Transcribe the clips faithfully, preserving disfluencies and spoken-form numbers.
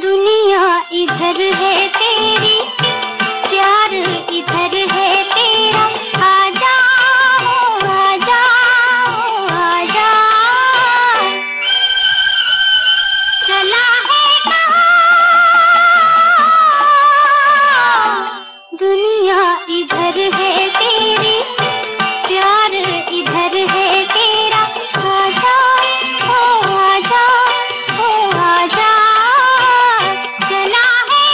दुनिया इधर है तेरी, प्यार इधर है तेरा, आजा आजा आजा। चला है कहाँ, दुनिया इधर है तेरी, प्यार इधर है तेरा, आजा ओ आजा ओ आजा। चला है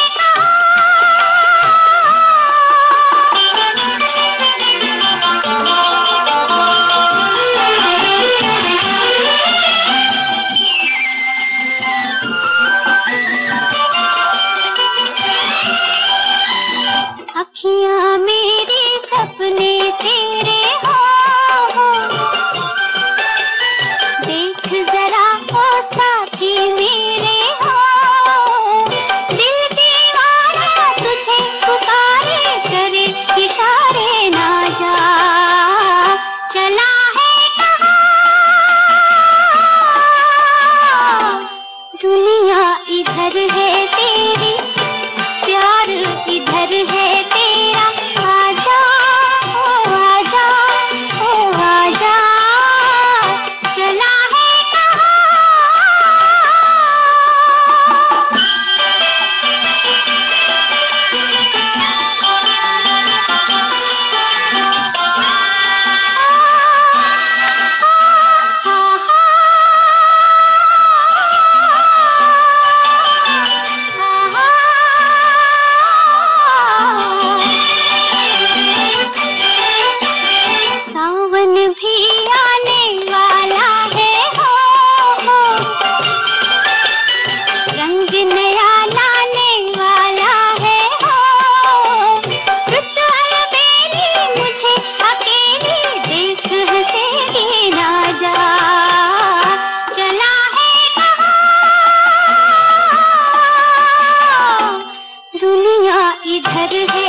अखियाँ मेरी सपने तेरे हो, देख जरा ओ साथी मेरे हो, दिल दीवाना तुझे पुकारे करे इशारे ना जा। चला है कहाँ, दुनिया इधर है तेरी, प्यार इधर है तेरा, आजा ओ आजा ओ आजा। चला है सावन भी आने वाला है हो, हो रंग नया लाने वाला है हो, रुत अलबेली मुझे अकेली देख हंसेगी ना जा। चला है कहाँ, दुनिया इधर है